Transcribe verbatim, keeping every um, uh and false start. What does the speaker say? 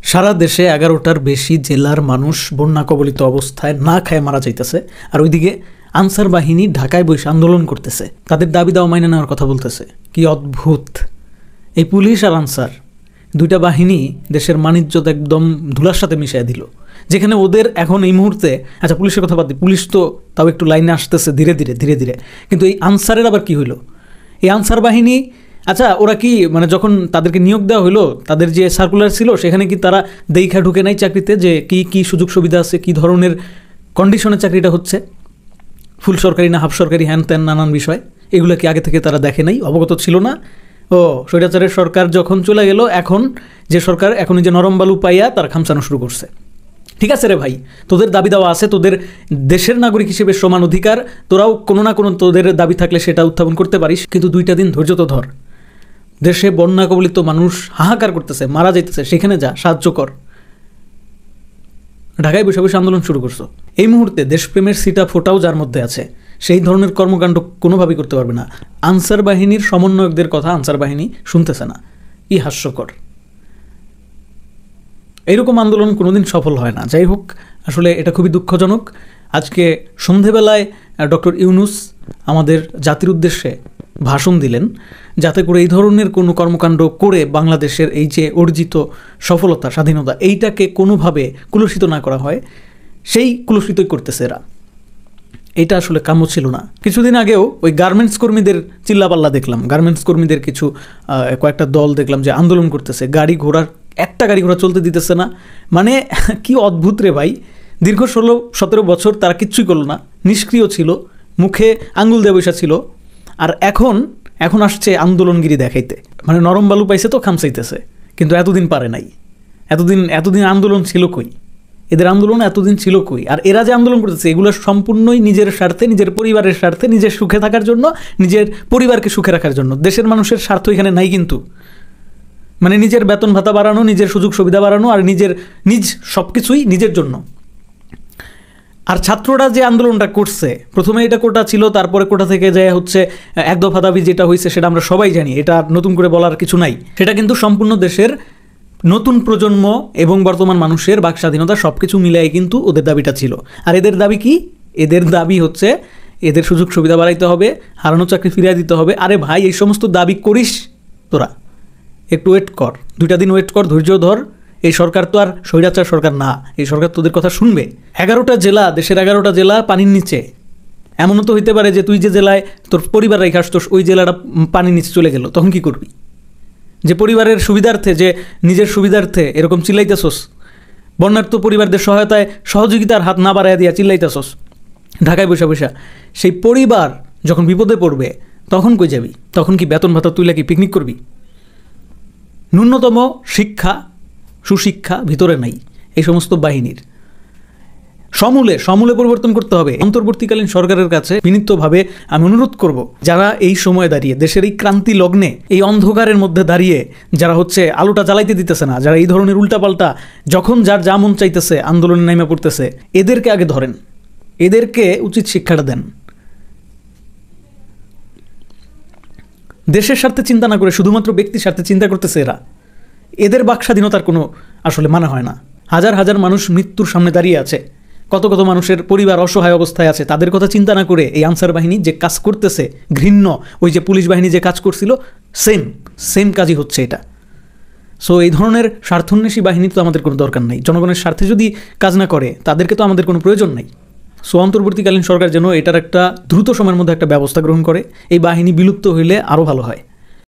সারা দেশে এগারোটার বেশি জেলার মানুষ বন্যা কবলিত অবস্থায় না খায় মারা যাইতেছে, আর ওইদিকে আনসার বাহিনী ঢাকায় বসে আন্দোলন করতেছে, তাদের দাবি দাওয়া মাইনে নেওয়ার কথা বলতেছে। কি অদ্ভুত! এই পুলিশ আর আনসার দুইটা বাহিনী দেশের বাণিজ্য একদম ধুলার সাথে মিশিয়ে দিল, যেখানে ওদের এখন এই মুহূর্তে, আচ্ছা পুলিশের কথা বাদ দিই, পুলিশ তো তাও একটু লাইনে আসতেছে ধীরে ধীরে ধীরে ধীরে কিন্তু এই আনসারের আবার কি হইলো? এই আনসার বাহিনী, আচ্ছা ওরা কি মানে যখন তাদেরকে নিয়োগ দেওয়া হলো, তাদের যে সার্কুলার ছিল সেখানে কি তারা দেখা ঢুকে নাই চাকরিতে, যে কি কি সুযোগ সুবিধা আছে, কি ধরনের কন্ডিশনে চাকরিটা হচ্ছে, ফুল সরকারি না হাফ সরকারি, হ্যান ত্যান নানান বিষয়, এগুলো কি আগে থেকে তারা দেখে নাই, অবগত ছিল না? ও স্বৈরাচারের সরকার যখন চলে গেল, এখন যে সরকার এখন যে নরম বালু পাইয়া তারা খামচানো শুরু করছে। ঠিক আছে রে ভাই, তোদের দাবি দেওয়া আছে, তোদের দেশের নাগরিক হিসেবে সমান অধিকার, তোরাও কোনো না কোনো তোদের দাবি থাকলে সেটা উত্থাপন করতে পারিস, কিন্তু দুইটা দিন ধৈর্য তো ধর। দেশে বন্যা কবলিত মানুষ হাহাকার করতেছে, মারা যাইতেছে, সেখানে যা সাহায্য কর। ঢাকায় বসে বসে আন্দোলন শুরু করছো। এই মুহূর্তে দেশপ্রেমের সিটা ফোটাও যার মধ্যে আছে, সেই ধরনের কর্মকাণ্ড কোনোভাবেই করতে পারবে না। আনসার বাহিনীর সমন্বয়কদের কথা আনসার বাহিনী শুনতেছে না, কি হাস্যকর! এইরকম আন্দোলন কোনোদিন সফল হয় না। যাই হোক, আসলে এটা খুবই দুঃখজনক। আজকে সন্ধেবেলায় ডক্টর ইউনূস আমাদের জাতির উদ্দেশ্যে ভাষণ দিলেন, যাতে করে এই ধরনের কোনো কর্মকাণ্ড করে বাংলাদেশের এই যে অর্জিত সফলতা, স্বাধীনতা, এইটাকে কোনোভাবে কুলুষিত না করা হয়, সেই কুলুষিতই করতেছে এরা। এটা আসলে কাম্য ছিল না। কিছুদিন আগেও ওই গার্মেন্টস কর্মীদের চিল্লাপাল্লা দেখলাম, গার্মেন্টস কর্মীদের কিছু কয়েকটা দল দেখলাম যে আন্দোলন করতেছে, গাড়ি ঘোড়ার একটা গাড়ি ঘোড়া চলতে দিতেছে না। মানে কি অদ্ভুত রে ভাই! দীর্ঘ ষোলো সতেরো বছর তারা কিচ্ছুই করলো না, নিষ্ক্রিয় ছিল, মুখে আঙ্গুল দিয়ে বসা ছিল, আর এখন এখন আসছে আন্দোলনগিরি দেখাইতে। মানে নরম বালু পাইছে তো খামসাইতেছে, কিন্তু এতদিন পারে নাই। এতদিন এতদিন আন্দোলন ছিল কই? এদের আন্দোলন এতদিন ছিল কই? আর এরা যে আন্দোলন করতেছে, এগুলো সম্পূর্ণই নিজের স্বার্থে, নিজের পরিবারের স্বার্থে, নিজের সুখে থাকার জন্য, নিজের পরিবারকে সুখে রাখার জন্য। দেশের মানুষের স্বার্থ এখানে নাই কিন্তু। মানে নিজের বেতন ভাতা বাড়ানো, নিজের সুযোগ সুবিধা বাড়ানো, আর নিজের নিজ সব কিছুই নিজের জন্য। আর ছাত্ররা যে আন্দোলনটা করছে, প্রথমে এটা কোটা ছিল, তারপরে কোটা থেকে যায় হচ্ছে এক দফা দাবি যেটা হয়েছে, সেটা আমরা সবাই জানি, এটা নতুন করে বলার কিছু নাই। সেটা কিন্তু সম্পূর্ণ দেশের নতুন প্রজন্ম এবং বর্তমান মানুষের বাক স্বাধীনতা সব কিছু মিলাই কিন্তু ওদের দাবিটা ছিল। আর এদের দাবি কি? এদের দাবি হচ্ছে এদের সুযোগ সুবিধা বাড়াইতে হবে, হারানো চাকরি ফিরিয়ে দিতে হবে। আরে ভাই, এই সমস্ত দাবি করিস তোরা, একটু ওয়েট কর, দুইটা দিন ওয়েট কর, ধৈর্য ধর। এই সরকার তো আর স্বৈরাচার সরকার না, এই সরকার তোদের কথা শুনবে। এগারোটা জেলা, দেশের এগারোটা জেলা পানির নিচে। এমনও তো হইতে পারে যে তুই যে জেলায় তোর পরিবার রেখে আসতো, ওই জেলাটা পানির নিচে চলে গেল, তখন কি করবি? যে পরিবারের সুবিধার্থে, যে নিজের সুবিধার্থে এরকম চিল্লাইতেছস, বন্যার্ত পরিবারদের সহায়তায় সহযোগিতার হাত না বাড়াইয়া দিয়া চিল্লাইতেছস ঢাকায় বসে বসে, সেই পরিবার যখন বিপদে পড়বে তখন কই যাবি? তখন কি বেতন ভাতা তুইলা কি পিকনিক করবি? ন্যূনতম শিক্ষা, সুশিক্ষা ভিতরে নাই এই সমস্ত বাহিনীর। সমূলে সমূলে পরিবর্তন করতে হবে। অন্তর্বর্তীকালীন সরকারের কাছে বিনীতভাবে আমি অনুরোধ করব, যারা এই সময় দাঁড়িয়ে দেশের এই ক্রান্তি লগ্নে, এই অন্ধকারের মধ্যে দাঁড়িয়ে যারা হচ্ছে আলোটা জ্বালাইতে দিতেছে না, যারা এই ধরনের উল্টাপাল্টা যখন যার যা মন চাইতেছে আন্দোলনে নেমে পড়তেছে, এদেরকে আগে ধরেন, এদেরকে উচিত শিক্ষাটা দেন। দেশের স্বার্থে চিন্তা না করে শুধুমাত্র ব্যক্তির স্বার্থে চিন্তা করতেছে এরা। এদের বাক স্বাধীনতার কোনো আসলে মানে হয় না। হাজার হাজার মানুষ মৃত্যুর সামনে দাঁড়িয়ে আছে, কত কত মানুষের পরিবার অসহায় অবস্থায় আছে, তাদের কথা চিন্তা না করে এই আনসার বাহিনী যে কাজ করতেছে, ঘৃণ্য ওই যে পুলিশ বাহিনী যে কাজ করছিল, সেম সেম কাজই হচ্ছে এটা। সো এই ধরনের স্বার্থন্বেষী বাহিনী তো আমাদের কোনো দরকার নাই। জনগণের স্বার্থে যদি কাজ না করে, তাদেরকে তো আমাদের কোনো প্রয়োজন নাই। সো অন্তর্বর্তীকালীন সরকার যেন এটার একটা দ্রুত সময়ের মধ্যে একটা ব্যবস্থা গ্রহণ করে, এই বাহিনী বিলুপ্ত হইলে আরও ভালো হয়।